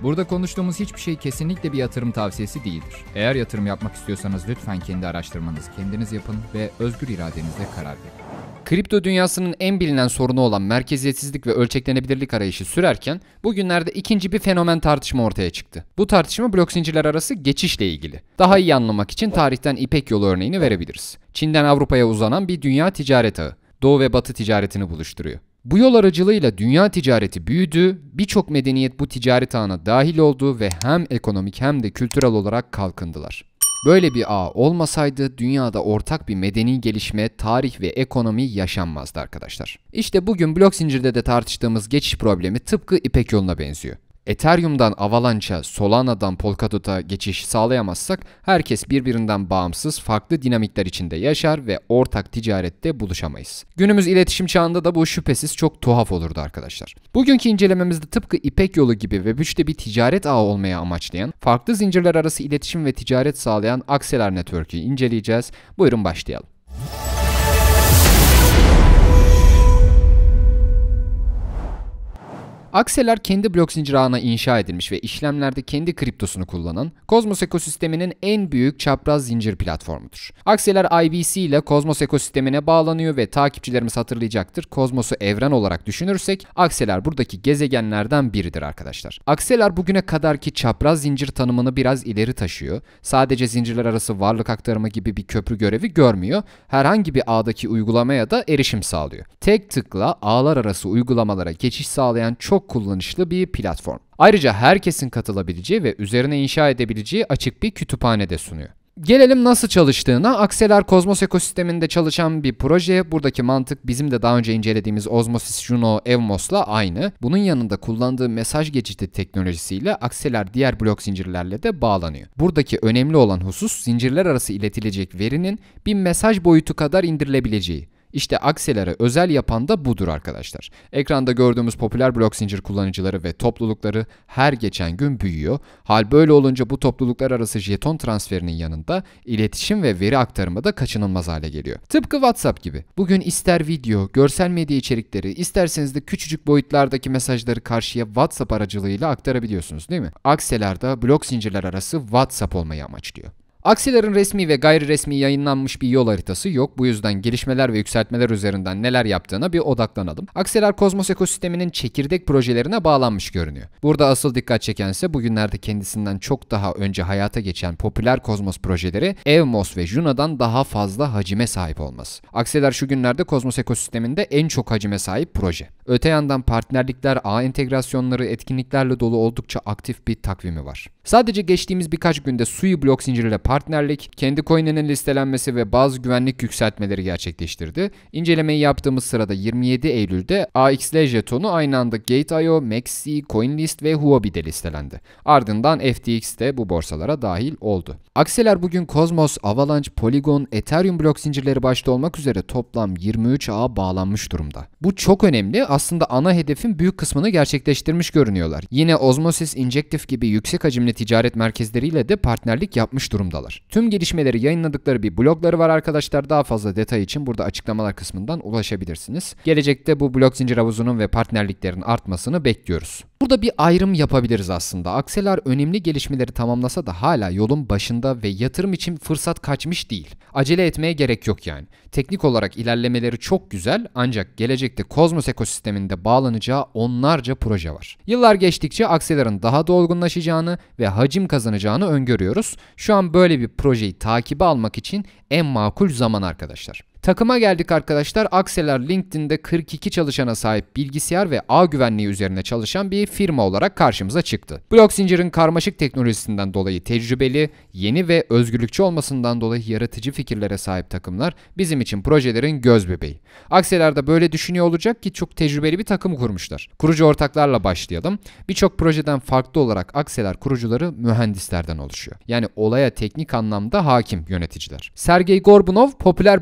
Burada konuştuğumuz hiçbir şey kesinlikle bir yatırım tavsiyesi değildir. Eğer yatırım yapmak istiyorsanız lütfen kendi araştırmanızı kendiniz yapın ve özgür iradenizle karar verin. Kripto dünyasının en bilinen sorunu olan merkeziyetsizlik ve ölçeklenebilirlik arayışı sürerken bugünlerde ikinci bir fenomen tartışma ortaya çıktı. Bu tartışma blok zincirler arası geçişle ilgili. Daha iyi anlamak için tarihten İpek Yolu örneğini verebiliriz. Çin'den Avrupa'ya uzanan bir dünya ticaret ağı. Doğu ve Batı ticaretini buluşturuyor. Bu yol aracılığıyla dünya ticareti büyüdü, birçok medeniyet bu ticaret ağına dahil oldu ve hem ekonomik hem de kültürel olarak kalkındılar. Böyle bir ağ olmasaydı dünyada ortak bir medeni gelişme, tarih ve ekonomi yaşanmazdı arkadaşlar. İşte bugün blok zincirde de tartıştığımız geçiş problemi tıpkı İpek Yolu'na benziyor. Ethereum'dan Avalanche'a, Solana'dan Polkadot'a geçiş sağlayamazsak herkes birbirinden bağımsız farklı dinamikler içinde yaşar ve ortak ticarette buluşamayız. Günümüz iletişim çağında da bu şüphesiz çok tuhaf olurdu arkadaşlar. Bugünkü incelememizde tıpkı İpek Yolu gibi Web3'te bir ticaret ağı olmaya amaçlayan, farklı zincirler arası iletişim ve ticaret sağlayan Axelar Network'ü inceleyeceğiz. Buyurun başlayalım. Axelar kendi blok zincir ağına inşa edilmiş ve işlemlerde kendi kriptosunu kullanan Cosmos ekosisteminin en büyük çapraz zincir platformudur. Axelar IBC ile Cosmos ekosistemine bağlanıyor ve takipçilerimiz hatırlayacaktır. Cosmos'u evren olarak düşünürsek Axelar buradaki gezegenlerden biridir arkadaşlar. Axelar bugüne kadarki çapraz zincir tanımını biraz ileri taşıyor. Sadece zincirler arası varlık aktarımı gibi bir köprü görevi görmüyor. Herhangi bir ağdaki uygulamaya da erişim sağlıyor. Tek tıkla ağlar arası uygulamalara geçiş sağlayan çok kullanışlı bir platform. Ayrıca herkesin katılabileceği ve üzerine inşa edebileceği açık bir kütüphane de sunuyor. Gelelim nasıl çalıştığına. Axelar Cosmos ekosisteminde çalışan bir proje. Buradaki mantık bizim de daha önce incelediğimiz Osmosis, Juno, Evmos'la aynı. Bunun yanında kullandığı mesaj geçiti teknolojisiyle Axelar diğer blok zincirlerle de bağlanıyor. Buradaki önemli olan husus zincirler arası iletilecek verinin bir mesaj boyutu kadar indirilebileceği. İşte Axelar'ı özel yapan da budur arkadaşlar. Ekranda gördüğümüz popüler blok zincir kullanıcıları ve toplulukları her geçen gün büyüyor. Hal böyle olunca bu topluluklar arası jeton transferinin yanında iletişim ve veri aktarımı da kaçınılmaz hale geliyor. Tıpkı WhatsApp gibi. Bugün ister video, görsel medya içerikleri, isterseniz de küçücük boyutlardaki mesajları karşıya WhatsApp aracılığıyla aktarabiliyorsunuz değil mi? Axelar da blok zincirler arası WhatsApp olmayı amaçlıyor. Axelar'ın resmi ve gayri resmi yayınlanmış bir yol haritası yok. Bu yüzden gelişmeler ve yükseltmeler üzerinden neler yaptığına bir odaklanalım. Axelar Cosmos ekosisteminin çekirdek projelerine bağlanmış görünüyor. Burada asıl dikkat çekense bugünlerde kendisinden çok daha önce hayata geçen popüler Cosmos projeleri Evmos ve Juno'dan daha fazla hacime sahip olması. Axelar şu günlerde Cosmos ekosisteminde en çok hacime sahip proje. Öte yandan partnerlikler, ağ entegrasyonları, etkinliklerle dolu oldukça aktif bir takvimi var. Sadece geçtiğimiz birkaç günde Sui blok zinciriyle partnerlik, kendi coin'inin listelenmesi ve bazı güvenlik yükseltmeleri gerçekleştirdi. İncelemeyi yaptığımız sırada 27 Eylül'de AXL jetonu aynı anda Gate.io, Maxi, CoinList ve Huobi'de listelendi. Ardından FTX de bu borsalara dahil oldu. Axelar bugün Cosmos, Avalanche, Polygon, Ethereum blok zincirleri başta olmak üzere toplam 23 ağa bağlanmış durumda. Bu çok önemli. Aslında ana hedefin büyük kısmını gerçekleştirmiş görünüyorlar. Yine Osmosis, Injective gibi yüksek hacimli ticaret merkezleriyle de partnerlik yapmış durumdalar. Tüm gelişmeleri yayınladıkları bir blogları var arkadaşlar. Daha fazla detay için burada açıklamalar kısmından ulaşabilirsiniz. Gelecekte bu blok zincir havuzunun ve partnerliklerin artmasını bekliyoruz. Burada bir ayrım yapabiliriz aslında. Axelar önemli gelişmeleri tamamlasa da hala yolun başında ve yatırım için fırsat kaçmış değil. Acele etmeye gerek yok yani. Teknik olarak ilerlemeleri çok güzel ancak gelecekte Cosmos ekosisteminde bağlanacağı onlarca proje var. Yıllar geçtikçe Axelar'ın daha da olgunlaşacağını ve hacim kazanacağını öngörüyoruz. Şu an böyle bir projeyi takibe almak için en makul zaman arkadaşlar. Takıma geldik arkadaşlar. Axelar LinkedIn'de 42 çalışana sahip bilgisayar ve ağ güvenliği üzerine çalışan bir firma olarak karşımıza çıktı. Blok zincirin karmaşık teknolojisinden dolayı tecrübeli, yeni ve özgürlükçü olmasından dolayı yaratıcı fikirlere sahip takımlar bizim için projelerin göz bebeği. Axelar da böyle düşünüyor olacak ki çok tecrübeli bir takım kurmuşlar. Kurucu ortaklarla başlayalım. Birçok projeden farklı olarak Axelar kurucuları mühendislerden oluşuyor. Yani olaya teknik anlamda hakim yöneticiler. Sergey Gorbunov popüler blok zincir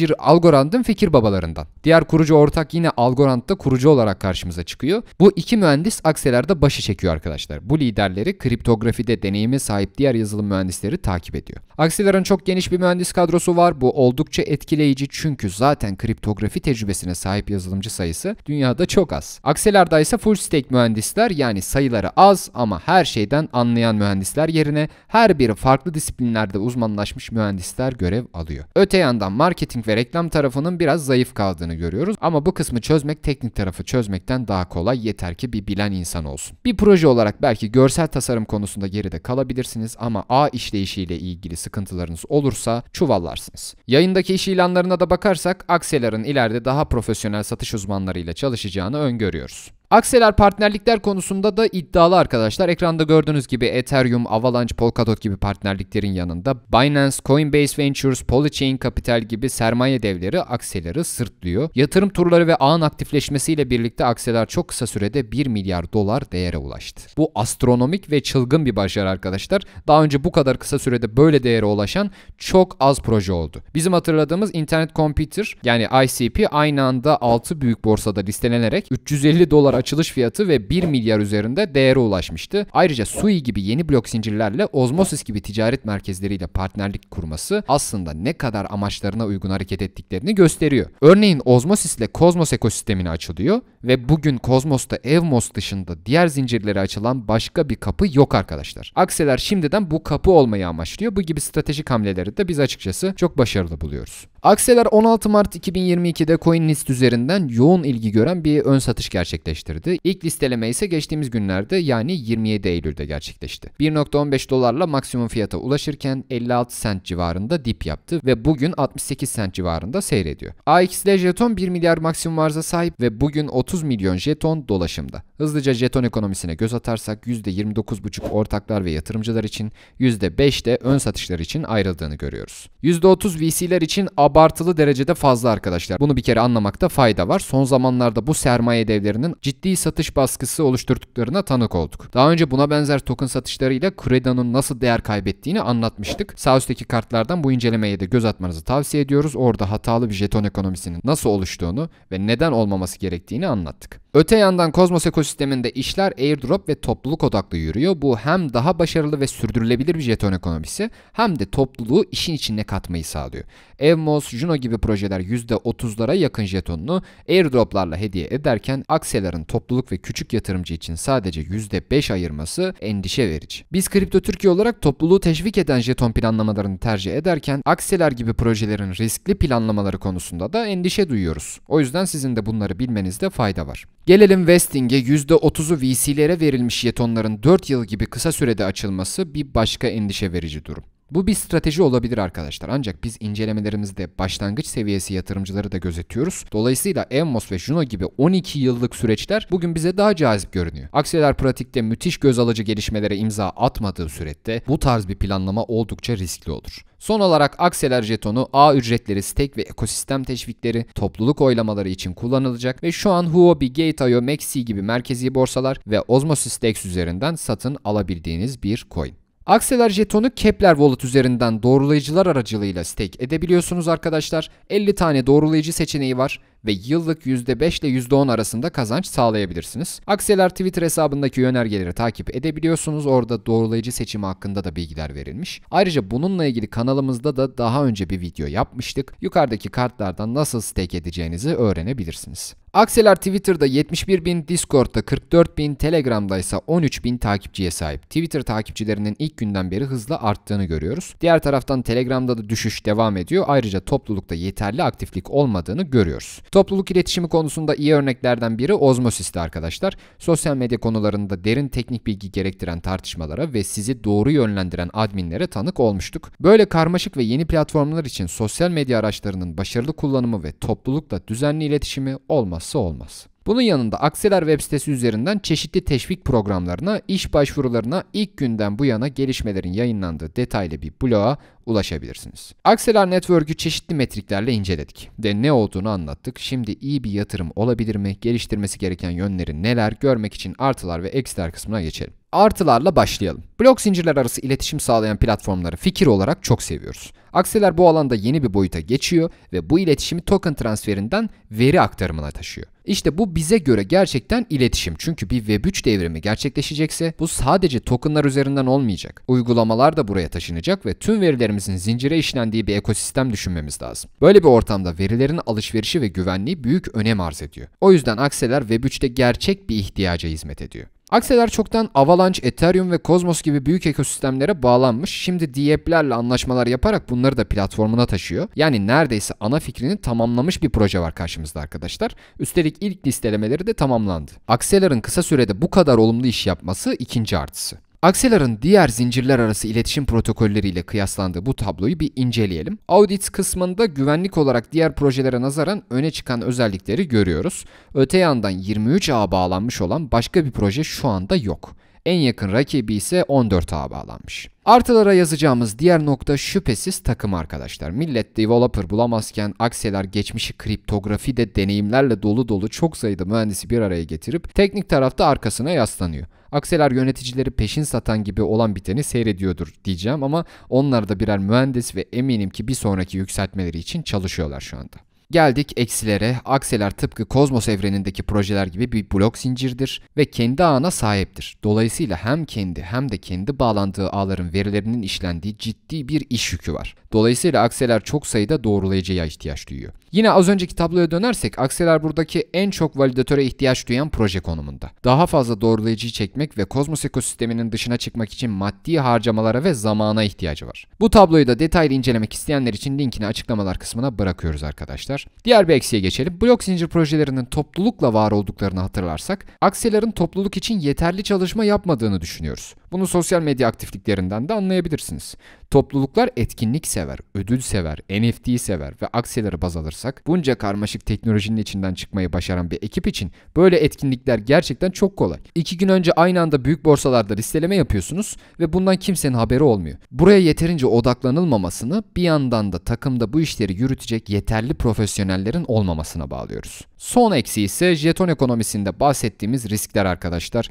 zincir Algorand'ın fikir babalarından. Diğer kurucu ortak yine Algorand'da kurucu olarak karşımıza çıkıyor. Bu iki mühendis Acceler'da başı çekiyor arkadaşlar. Bu liderleri kriptografide deneyime sahip diğer yazılım mühendisleri takip ediyor. Acceler'ın çok geniş bir mühendis kadrosu var. Bu oldukça etkileyici çünkü zaten kriptografi tecrübesine sahip yazılımcı sayısı dünyada çok az. Acceler'da ise full stack mühendisler, yani sayıları az ama her şeyden anlayan mühendisler yerine her biri farklı disiplinlerde uzmanlaşmış mühendisler görev alıyor. Öte yandan marketing ve reklam tarafının biraz zayıf kaldığını görüyoruz ama bu kısmı çözmek teknik tarafı çözmekten daha kolay, yeter ki bir bilen insan olsun. Bir proje olarak belki görsel tasarım konusunda geride kalabilirsiniz ama ağ işleyişiyle ilgili sıkıntılarınız olursa çuvallarsınız. Yayındaki iş ilanlarına da bakarsak Acceler'ın ileride daha profesyonel satış uzmanlarıyla çalışacağını öngörüyoruz. Acceler partnerlikler konusunda da iddialı arkadaşlar. Ekranda gördüğünüz gibi Ethereum, Avalanche, Polkadot gibi partnerliklerin yanında Binance, Coinbase Ventures, Polychain Capital gibi sermaye devleri Acceler'ı sırtlıyor. Yatırım turları ve ağın aktifleşmesiyle birlikte Acceler çok kısa sürede 1 milyar dolar değere ulaştı. Bu astronomik ve çılgın bir başarı arkadaşlar. Daha önce bu kadar kısa sürede böyle değere ulaşan çok az proje oldu. Bizim hatırladığımız Internet Computer yani ICP aynı anda 6 büyük borsada listelenerek 350 dolar açılış fiyatı ve 1 milyar üzerinde değere ulaşmıştı. Ayrıca Sui gibi yeni blok zincirlerle Osmosis gibi ticaret merkezleriyle partnerlik kurması aslında ne kadar amaçlarına uygun hareket ettiklerini gösteriyor. Örneğin Osmosis ile Cosmos ekosistemine açılıyor ve bugün Cosmos'ta Evmos dışında diğer zincirlere açılan başka bir kapı yok arkadaşlar. Acceler şimdiden bu kapı olmayı amaçlıyor. Bu gibi stratejik hamleleri de biz açıkçası çok başarılı buluyoruz. Acceler 16 Mart 2022'de CoinList üzerinden yoğun ilgi gören bir ön satış gerçekleştirdi. İlk listeleme ise geçtiğimiz günlerde yani 27 Eylül'de gerçekleşti. 1.15 dolarla maksimum fiyata ulaşırken 56 sent civarında dip yaptı ve bugün 68 sent civarında seyrediyor. AXL jeton 1 milyar maksimum arıza sahip ve bugün 30 milyon jeton dolaşımda. Hızlıca jeton ekonomisine göz atarsak %29,5 ortaklar ve yatırımcılar için, %5 de ön satışlar için ayrıldığını görüyoruz. %30 VC'ler için abartılı derecede fazla arkadaşlar. Bunu bir kere anlamakta fayda var. Son zamanlarda bu sermaye devlerinin ciddi satış baskısı oluşturduklarına tanık olduk. Daha önce buna benzer token satışlarıyla Creda'nın nasıl değer kaybettiğini anlatmıştık. Sağ üstteki kartlardan bu incelemeye de göz atmanızı tavsiye ediyoruz. Orada hatalı bir jeton ekonomisinin nasıl oluştuğunu ve neden olmaması gerektiğini anlattık. Öte yandan Cosmos ekosisteminde işler airdrop ve topluluk odaklı yürüyor. Bu hem daha başarılı ve sürdürülebilir bir jeton ekonomisi hem de topluluğu işin içine katmayı sağlıyor. Evmos, Juno gibi projeler %30'lara yakın jetonunu airdroplarla hediye ederken Acceler'ın topluluk ve küçük yatırımcı için sadece %5 ayırması endişe verici. Biz Kripto Türkiye olarak topluluğu teşvik eden jeton planlamalarını tercih ederken Acceler gibi projelerin riskli planlamaları konusunda da endişe duyuyoruz. O yüzden sizin de bunları bilmenizde fayda var. Gelelim vesting'e. %30'u VC'lere verilmiş jetonların 4 yıl gibi kısa sürede açılması bir başka endişe verici durum. Bu bir strateji olabilir arkadaşlar. Ancak biz incelemelerimizde başlangıç seviyesi yatırımcıları da gözetiyoruz. Dolayısıyla Evmos ve Juno gibi 12 yıllık süreçler bugün bize daha cazip görünüyor. Acceler pratikte müthiş göz alıcı gelişmelere imza atmadığı sürede bu tarz bir planlama oldukça riskli olur. Son olarak Acceler jetonu ağ ücretleri, stake ve ekosistem teşvikleri, topluluk oylamaları için kullanılacak ve şu an Huobi, Gate.io, Maxi gibi merkezi borsalar ve Osmosis DEX üzerinden satın alabildiğiniz bir coin. Acceler jetonu Kepler Wallet üzerinden doğrulayıcılar aracılığıyla stake edebiliyorsunuz arkadaşlar. 50 tane doğrulayıcı seçeneği var ve yıllık %5 ile %10 arasında kazanç sağlayabilirsiniz. Acceler Twitter hesabındaki yönergeleri takip edebiliyorsunuz. Orada doğrulayıcı seçimi hakkında da bilgiler verilmiş. Ayrıca bununla ilgili kanalımızda da daha önce bir video yapmıştık. Yukarıdaki kartlardan nasıl stake edeceğinizi öğrenebilirsiniz. Acceler Twitter'da 71.000, Discord'da 44.000, Telegram'da ise 13.000 takipçiye sahip. Twitter takipçilerinin ilk günden beri hızla arttığını görüyoruz. Diğer taraftan Telegram'da da düşüş devam ediyor. Ayrıca toplulukta yeterli aktiflik olmadığını görüyoruz. Topluluk iletişimi konusunda iyi örneklerden biri Osmosis'ti arkadaşlar. Sosyal medya konularında derin teknik bilgi gerektiren tartışmalara ve sizi doğru yönlendiren adminlere tanık olmuştuk. Böyle karmaşık ve yeni platformlar için sosyal medya araçlarının başarılı kullanımı ve toplulukla düzenli iletişimi olmazsa olmaz. Bunun yanında Acceler web sitesi üzerinden çeşitli teşvik programlarına, iş başvurularına ilk günden bu yana gelişmelerin yayınlandığı detaylı bir bloğa ulaşabilirsiniz. Axelar Network'ü çeşitli metriklerle inceledik ve ne olduğunu anlattık. Şimdi iyi bir yatırım olabilir mi? Geliştirmesi gereken yönleri neler? Görmek için artılar ve eksiler kısmına geçelim. Artılarla başlayalım. Blok zincirler arası iletişim sağlayan platformları fikir olarak çok seviyoruz. Axelar bu alanda yeni bir boyuta geçiyor ve bu iletişimi token transferinden veri aktarımına taşıyor. İşte bu bize göre gerçekten iletişim. Çünkü bir Web3 devrimi gerçekleşecekse bu sadece tokenlar üzerinden olmayacak. Uygulamalar da buraya taşınacak ve tüm verilerimizin zincire işlendiği bir ekosistem düşünmemiz lazım. Böyle bir ortamda verilerin alışverişi ve güvenliği büyük önem arz ediyor. O yüzden Axelar Web3'te gerçek bir ihtiyaca hizmet ediyor. Axelar çoktan Avalanche, Ethereum ve Cosmos gibi büyük ekosistemlere bağlanmış. Şimdi DApp'lerle anlaşmalar yaparak bunları da platformuna taşıyor. Yani neredeyse ana fikrini tamamlamış bir proje var karşımızda arkadaşlar. Üstelik ilk listelemeleri de tamamlandı. Axelar'ın kısa sürede bu kadar olumlu iş yapması ikinci artısı. Axelar'ın diğer zincirler arası iletişim protokolleriyle kıyaslandığı bu tabloyu bir inceleyelim. Audits kısmında güvenlik olarak diğer projelere nazaran öne çıkan özellikleri görüyoruz. Öte yandan 23 ağa bağlanmış olan başka bir proje şu anda yok. En yakın rakibi ise 14 ağa bağlanmış. Artılara yazacağımız diğer nokta şüphesiz takım arkadaşlar. Millet developer bulamazken Axelar geçmişi kriptografide deneyimlerle dolu çok sayıda mühendisi bir araya getirip teknik tarafta arkasına yaslanıyor. Axelar yöneticileri peşin satan gibi olan biteni seyrediyordur diyeceğim ama onlar da birer mühendis ve eminim ki bir sonraki yükseltmeleri için çalışıyorlar şu anda. Geldik eksilere. Axelar tıpkı Cosmos evrenindeki projeler gibi bir blok zincirdir ve kendi ağına sahiptir. Dolayısıyla hem kendi hem de kendi bağlandığı ağların verilerinin işlendiği ciddi bir iş yükü var. Dolayısıyla Axelar çok sayıda doğrulayıcıya ihtiyaç duyuyor. Yine az önceki tabloya dönersek Axelar buradaki en çok validatöre ihtiyaç duyan proje konumunda. Daha fazla doğrulayıcıyı çekmek ve Cosmos ekosisteminin dışına çıkmak için maddi harcamalara ve zamana ihtiyacı var. Bu tabloyu da detaylı incelemek isteyenler için linkini açıklamalar kısmına bırakıyoruz arkadaşlar. Diğer bir eksiğe geçelim. Blok zincir projelerinin toplulukla var olduklarını hatırlarsak, Axelar'ın topluluk için yeterli çalışma yapmadığını düşünüyoruz. Bunu sosyal medya aktifliklerinden de anlayabilirsiniz. Topluluklar etkinlik sever, ödül sever, NFT sever ve Axelar'ı baz alırsak bunca karmaşık teknolojinin içinden çıkmayı başaran bir ekip için böyle etkinlikler gerçekten çok kolay. 2 gün önce aynı anda büyük borsalarda listeleme yapıyorsunuz ve bundan kimsenin haberi olmuyor. Buraya yeterince odaklanılmamasını bir yandan da takımda bu işleri yürütecek yeterli profesyonellerin olmamasına bağlıyoruz. Son eksiği ise jeton ekonomisinde bahsettiğimiz riskler arkadaşlar.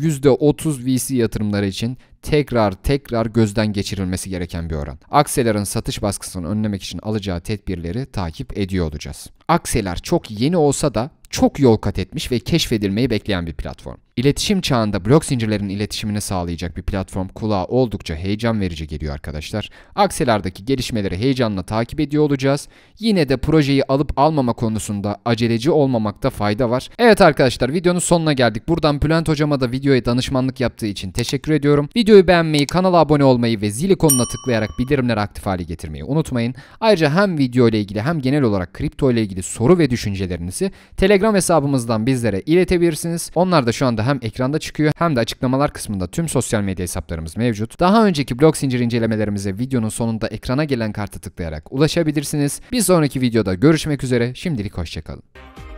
%30 VC yatırımları için tekrar gözden geçirilmesi gereken bir oran. Axelar'ın satış baskısını önlemek için alacağı tedbirleri takip ediyor olacağız. Axelar çok yeni olsa da çok yol kat etmiş ve keşfedilmeyi bekleyen bir platform. İletişim çağında blok zincirlerin iletişimini sağlayacak bir platform kulağa oldukça heyecan verici geliyor arkadaşlar. Axelar'daki gelişmeleri heyecanla takip ediyor olacağız. Yine de projeyi alıp almama konusunda aceleci olmamakta fayda var. Evet arkadaşlar, videonun sonuna geldik. Buradan Bülent hocama da videoya danışmanlık yaptığı için teşekkür ediyorum. Videoyu beğenmeyi, kanala abone olmayı ve zil ikonuna tıklayarak bildirimleri aktif hale getirmeyi unutmayın. Ayrıca hem video ile ilgili hem genel olarak kripto ile ilgili soru ve düşüncelerinizi Telegram hesabımızdan bizlere iletebilirsiniz. Onlar da şu anda hem ekranda çıkıyor hem de açıklamalar kısmında tüm sosyal medya hesaplarımız mevcut. Daha önceki blok zincir incelemelerimize videonun sonunda ekrana gelen kartı tıklayarak ulaşabilirsiniz. Bir sonraki videoda görüşmek üzere. Şimdilik hoşça kalın.